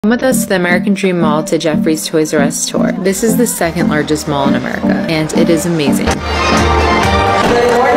Come with us to the American Dream Mall to Jeffrey's Toys R Us tour. This is the second largest mall in America, and it is amazing.